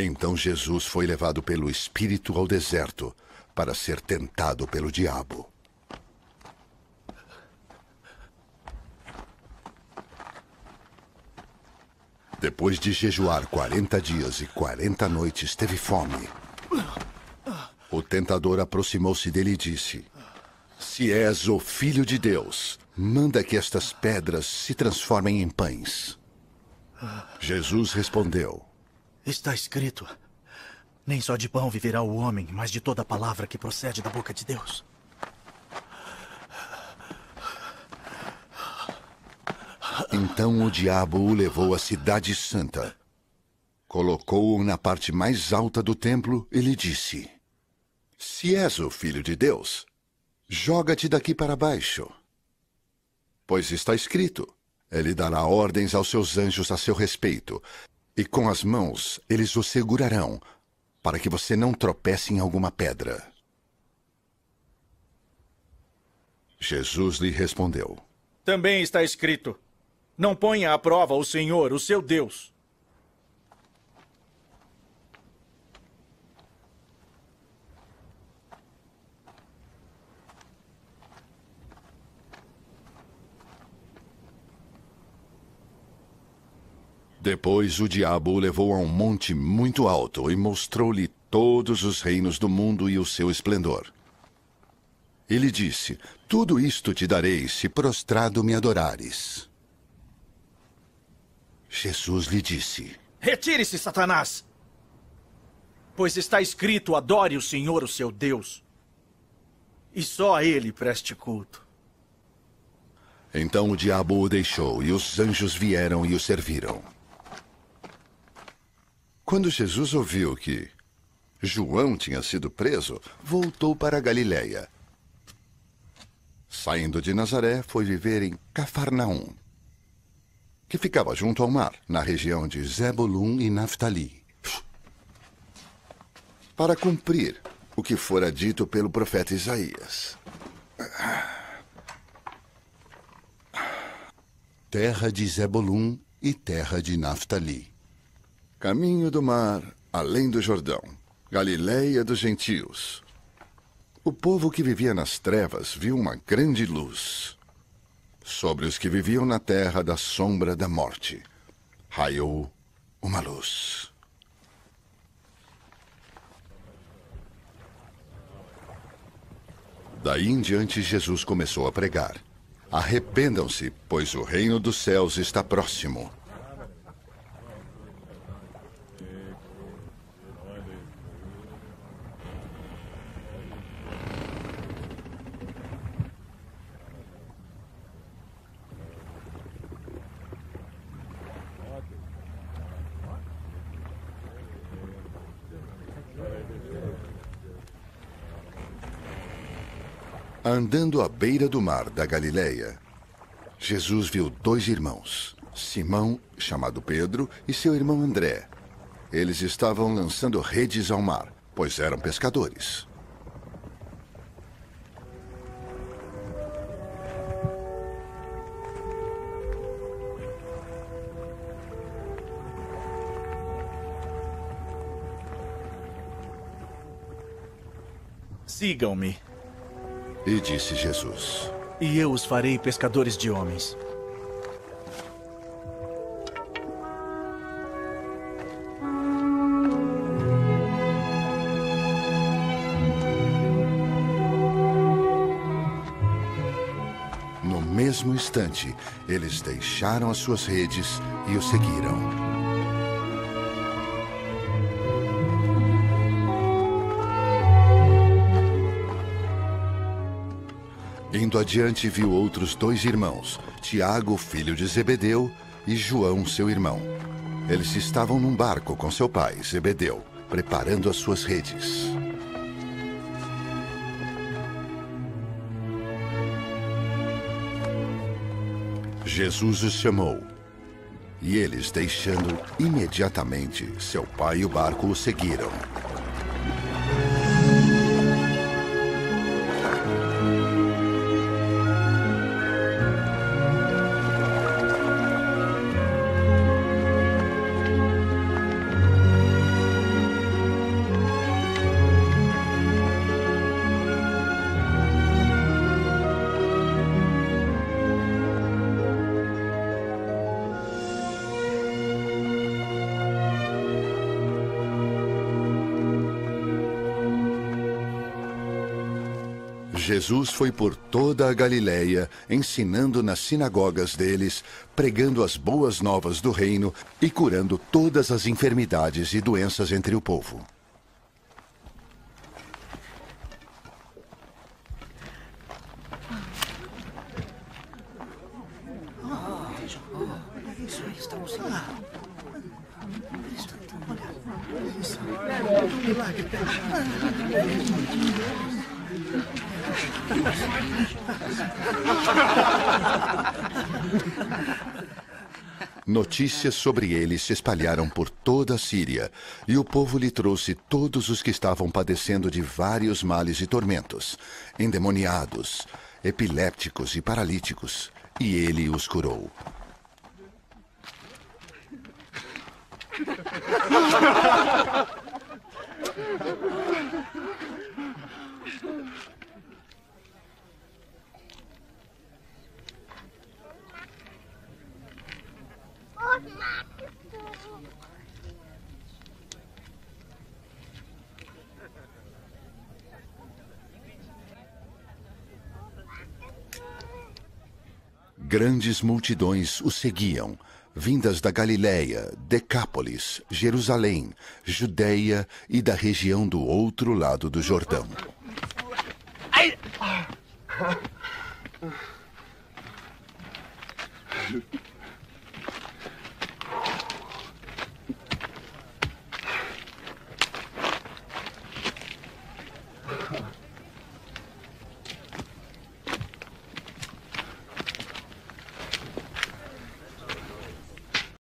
Então Jesus foi levado pelo Espírito ao deserto para ser tentado pelo diabo. Depois de jejuar 40 dias e 40 noites, teve fome. O tentador aproximou-se dele e disse: Se és o Filho de Deus, manda que estas pedras se transformem em pães. Jesus respondeu: Está escrito: nem só de pão viverá o homem, mas de toda palavra que procede da boca de Deus. Então o diabo o levou à cidade santa. Colocou-o na parte mais alta do templo e lhe disse: Se és o Filho de Deus, joga-te daqui para baixo. Pois está escrito: Ele dará ordens aos seus anjos a seu respeito, e com as mãos eles o segurarão, para que você não tropece em alguma pedra. Jesus lhe respondeu: Também está escrito: não ponha à prova o Senhor, o seu Deus. Depois o diabo o levou a um monte muito alto e mostrou-lhe todos os reinos do mundo e o seu esplendor. Ele disse: Tudo isto te darei se prostrado me adorares. Jesus lhe disse: Retire-se, Satanás! Pois está escrito: adore o Senhor, o seu Deus, e só a ele preste culto. Então o diabo o deixou e os anjos vieram e o serviram. Quando Jesus ouviu que João tinha sido preso, voltou para a Galiléia. Saindo de Nazaré, foi viver em Cafarnaum, que ficava junto ao mar, na região de Zebulun e Naftali, para cumprir o que fora dito pelo profeta Isaías: terra de Zebulun e terra de Naftali, caminho do mar, além do Jordão, Galiléia dos gentios. O povo que vivia nas trevas viu uma grande luz. Sobre os que viviam na terra da sombra da morte, raiou uma luz. Daí em diante, Jesus começou a pregar: Arrependam-se, pois o reino dos céus está próximo. Andando à beira do mar da Galiléia, Jesus viu 2 irmãos, Simão, chamado Pedro, e seu irmão André. Eles estavam lançando redes ao mar, pois eram pescadores. Sigam-me, E disse Jesus: e eu os farei pescadores de homens. No mesmo instante, eles deixaram as suas redes e o seguiram. Indo adiante, viu outros 2 irmãos, Tiago, filho de Zebedeu, e João, seu irmão. Eles estavam num barco com seu pai, Zebedeu, preparando as suas redes. Jesus os chamou, e eles, deixando imediatamente seu pai e o barco, o seguiram. Jesus foi por toda a Galiléia, ensinando nas sinagogas deles, pregando as boas novas do reino e curando todas as enfermidades e doenças entre o povo. Notícias sobre ele se espalharam por toda a Síria, e o povo lhe trouxe todos os que estavam padecendo de vários males e tormentos, endemoniados, epilépticos e paralíticos, e ele os curou. Grandes multidões o seguiam, vindas da Galiléia, Decápolis, Jerusalém, Judeia e da região do outro lado do Jordão.